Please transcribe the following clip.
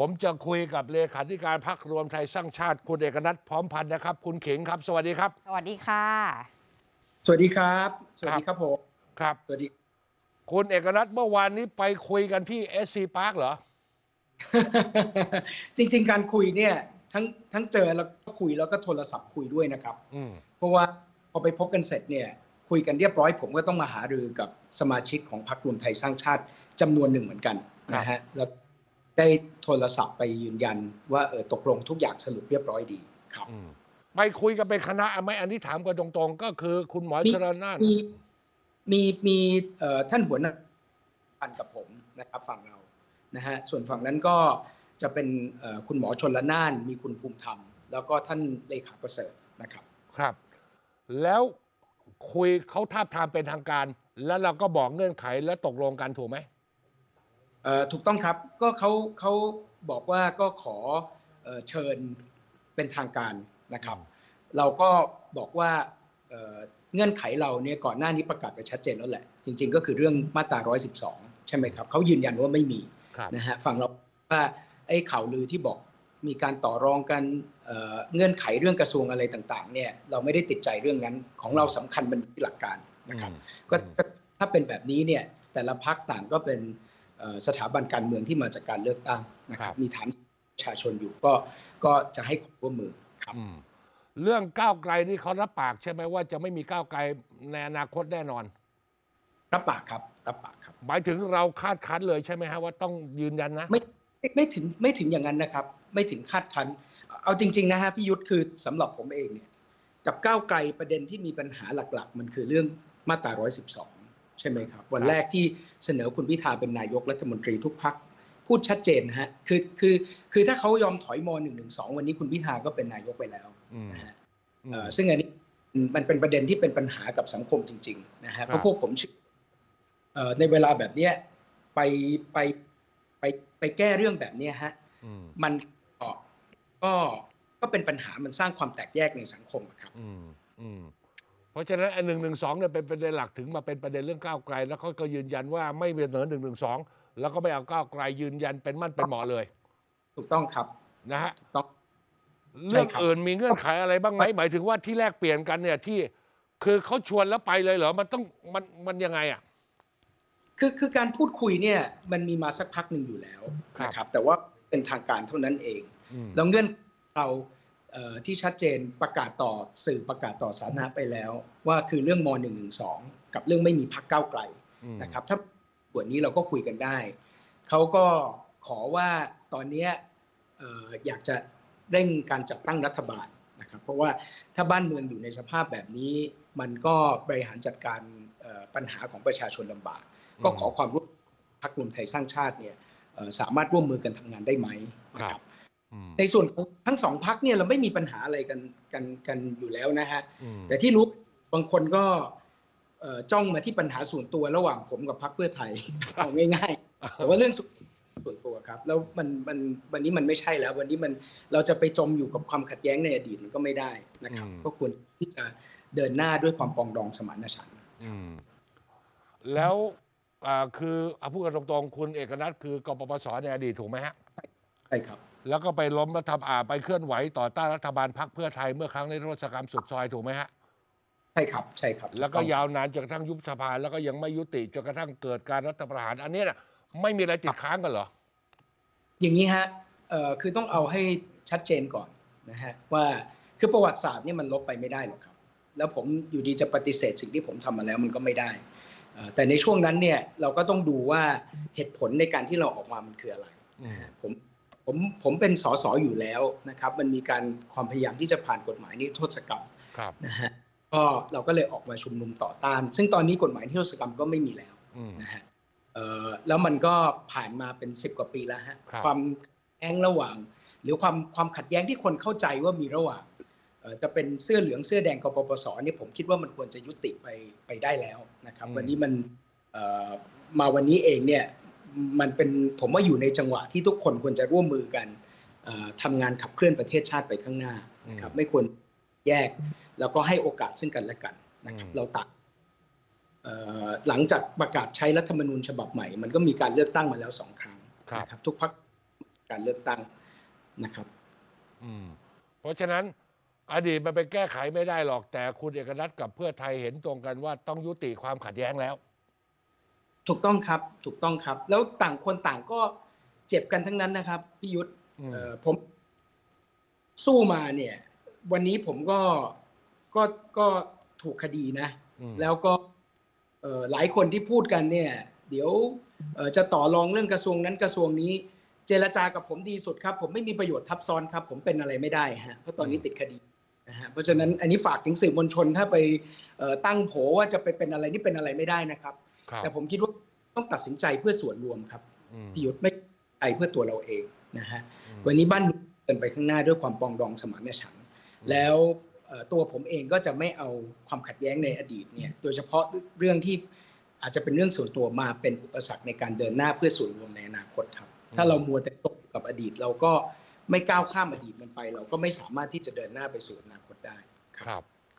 ผมจะคุยกับเลขาธิการพรรครวมไทยสร้างชาติคุณเอกนัทพร้อมพันธ์นะครับคุณเข็งครับสวัสดีครับสวัสดีค่ะสวัสดีครับสครับวัสดีครับผมครับสวัสดีคุณเอกนัทเมื่อวานนี้ไปคุยกันที่SC Parkเหรอจริงๆการคุยเนี่ยทั้งเจอแล้วก็คุยแล้วก็โทรศัพท์คุยด้วยนะครับอืมเพราะว่าพอไปพบกันเสร็จเนี่ยคุยกันเรียบร้อยผมก็ต้องมาหารือกับสมาชิกของพรรครวมไทยสร้างชาติจำนวนหนึ่งเหมือนกันนะฮะแล้วได้โทรศัพท์ไปยืนยันว่าตกลงทุกอย่างสรุปเรียบร้อยดีครับไปคุยกันเป็นคณะไหมอันนี้ถามกันตรงๆก็คือคุณหมอมีชลนานมีมีท่านหัวหน้าพันกับผมนะครับฝั่งเรานะฮะส่วนฝั่งนั้นก็จะเป็นคุณหมอชนละนานมีคุณภูมิธรรมแล้วก็ท่านเลขาประเสริฐนะครับครับแล้วคุยเขาทาบทามเป็นทางการแล้วเราก็บอกเงื่อนไขและตกลงกันถูกไหมถูกต้องครับก็เขาบอกว่าก็ขอเชิญเป็นทางการนะครับเราก็บอกว่าเงื่อนไขเราเนี่ยก่อนหน้านี้ประกาศไปชัดเจนแล้วแหละจริงๆก็คือเรื่องมาตรา112ใช่ไหมครับเขายืนยันว่าไม่มีนะฮะฝั่งเราว่าไอ้ข่าวลือที่บอกมีการต่อรองกันเงื่อนไขเรื่องกระทรวงอะไรต่างๆเนี่ยเราไม่ได้ติดใจเรื่องนั้นของเราสำคัญเป็นที่หลักการนะครับก็ถ้าเป็นแบบนี้เนี่ยแต่ละพรรคต่างก็เป็นสถาบันการเมืองที่มาจากการเลือกตั้งนะครับมีฐานประชาชนอยู่ก็จะให้ความร่วมมือครับเรื่องก้าวไกลนี่เขารับปากใช่ไหมว่าจะไม่มีก้าวไกลในอนาคตแน่นอนรับปากครับรับปากครับหมายถึงเราคาดคั้นเลยใช่ไหมฮะว่าต้องยืนยันนะไม่ถึงอย่างนั้นนะครับไม่ถึงคาดคั้นเอาจริงๆนะฮะพี่ยุทธคือสำหรับผมเองเนี่ยกับก้าวไกลประเด็นที่มีปัญหาหลักๆมันคือเรื่องมาตรา112ใช่ไหมครับวันแรกที่เสนอคุณพิธาเป็นนายกรัฐมนตรีทุกพรรคพูดชัดเจนนะฮะคือถ้าเขายอมถอยม.112วันนี้คุณพิธาก็เป็นนายกไปแล้วนะฮะซึ่งอันนี้มันเป็นประเด็นที่เป็นปัญหากับสังคมจริงๆนะฮะเพราะพวกผมในเวลาแบบนี้ไปไปไปแก้เรื่องแบบนี้ฮะมันก็เป็นปัญหามันสร้างความแตกแยกในสังคมครับเพราะฉะนั้น112เนี่ยเป็นประเด็นหลักถึงมาเป็นประเด็นเรื่องก้าวไกลแล้วเขาก็ยืนยันว่าไม่เสนอ112แล้วก็ไม่เอาก้าวไกลยืนยันเป็นมั่นเป็นเหมาะเลยถูกต้องครับนะฮะถูกต้องเรื่องอื่นมีเงื่อนไขอะไรบ้างไหมหมายถึงว่าที่แลกเปลี่ยนกันเนี่ยที่คือเขาชวนแล้วไปเลยเหรอมันต้องมันยังไงอ่ะคือการพูดคุยเนี่ยมันมีมาสักพักหนึ่งอยู่แล้วนะครับแต่ว่าเป็นทางการเท่านั้นเองแล้วเงื่อนเราที่ชัดเจนประกาศต่อสื่อประกาศต่อสาธารณะไปแล้วว่าคือเรื่องม.112กับเรื่องไม่มีพรรคก้าวไกลนะครับถ้าส่วนนี้เราก็คุยกันได้เขาก็ขอว่าตอนนี้อยากจะเร่งการจัดตั้งรัฐบาลนะครับเพราะว่าถ้าบ้านเมืองอยู่ในสภาพแบบนี้มันก็บริหารจัดการปัญหาของประชาชนลำบากก็ขอความร่วมมือพรรครวมไทยสร้างชาติเนี่ยสามารถร่วมมือกันทำงานได้ไหมนะครับในส่วนของทั้งสองพรรคเนี่ยเราไม่มีปัญหาอะไรกันอยู่แล้วนะฮะแต่ที่รู้บางคนก็จ้องมาที่ปัญหาส่วนตัวระหว่างผมกับพรรคเพื่อไทยเอาง่ายๆแต่ว่าเรื่องส่วนตัวครับแล้วมันวันนี้มันไม่ใช่แล้ววันนี้เราจะไปจมอยู่กับความขัดแย้งในอดีตมันก็ไม่ได้นะครับก็ควรที่จะเดินหน้าด้วยความปรองดองสมานฉันท์แล้วคือพูดกันตรงๆคุณเอกนัทคือกปปสในอดีตถูกไหมฮะใช่ครับแล้วก็ไปล้มรัฐบาลไปเคลื่อนไหวต่อต้านรัฐบาลพรรคเพื่อไทยเมื่อครั้งในนิรโทษกรรมสุดซอยถูกไหมฮะใช่ครับใช่ครับแล้วก็ยาวนานจนกระทั่งยุบสภาแล้วก็ยังไม่ยุติจนกระทั่งเกิดการรัฐประหารอันนี้น่ะไม่มีอะไรติดค้างกันเหรออย่างนี้ฮะคือต้องเอาให้ชัดเจนก่อนนะฮะว่าคือประวัติศาสตร์นี่มันลบไปไม่ได้หรอกครับแล้วผมอยู่ดีจะปฏิเสธสิ่งที่ผมทำมาแล้วมันก็ไม่ได้แต่ในช่วงนั้นเนี่ยเราก็ต้องดูว่าเหตุผลในการที่เราออกมามันคืออะไรผมเป็นสสอยู่แล้วนะครับมันมีการความพยายามที่จะผ่านกฎหมายนิรโทษกรรมนะฮะก็เราก็เลยออกมาชุมนุมต่อต้านซึ่งตอนนี้กฎหมายนิรโทษกรรมก็ไม่มีแล้วนะฮะแล้วมันก็ผ่านมาเป็น10 กว่าปีแล้วฮะความแย้งระหว่างหรือความขัดแย้งที่คนเข้าใจว่ามีระหว่างจะเป็นเสื้อเหลืองเสื้อแดงกปปสเนี่ยผมคิดว่ามันควรจะยุติไปได้แล้วนะครับวันนี้มันมาวันนี้เองเนี่ยมันเป็นผมว่าอยู่ในจังหวะที่ทุกคนควรจะร่วมมือกันทำงานขับเคลื่อนประเทศชาติไปข้างหน้านะครับไม่ควรแยกแล้วก็ให้โอกาสซึ่งกันและกันนะครับเราตัดหลังจากประกาศใช้รัฐธรรมนูญฉบับใหม่มันก็มีการเลือกตั้งมาแล้ว2 ครั้งนะครับทุกพรรคการเลือกตั้งนะครับเพราะฉะนั้นอดีตมันไปแก้ไขไม่ได้หรอกแต่คุณเอกนัทกับเพื่อไทยเห็นตรงกันว่าต้องยุติความขัดแย้งแล้วถูกต้องครับถูกต้องครับแล้วต่างคนต่างก็เจ็บกันทั้งนั้นนะครับพี่ยุทธผมสู้มาเนี่ยวันนี้ผมก็ถูกคดีนะแล้วก็หลายคนที่พูดกันเนี่ยเดี๋ยวจะต่อรองเรื่องกระทรวงนั้นกระทรวงนี้เจรจากับผมดีสุดครับผมไม่มีประโยชน์ทับซ้อนครับผมเป็นอะไรไม่ได้ฮะเพราะตอนนี้ติดคดีนะฮะเพราะฉะนั้นอันนี้ฝากถึงสื่อมวลชนถ้าไปตั้งโผว่าจะไปเป็นอะไรนี่เป็นอะไรไม่ได้นะครับแต่ผมคิดว่าต้องตัดสินใจเพื่อส่วนรวมครับพี่ยุทธไม่ใช่เพื่อตัวเราเองนะฮะวันนี้บ้านเมืองเดินไปข้างหน้าด้วยความปรองดองสมานฉันท์แล้วตัวผมเองก็จะไม่เอาความขัดแย้งในอดีตเนี่ยโดยเฉพาะเรื่องที่อาจจะเป็นเรื่องส่วนตัวมาเป็นอุปสรรคในการเดินหน้าเพื่อส่วนรวมในอนาคตครับถ้าเรามัวแต่ตกกับอดีตเราก็ไม่ก้าวข้ามอดีตมันไปเราก็ไม่สามารถที่จะเดินหน้าไปสู่อนาคตได้ครับ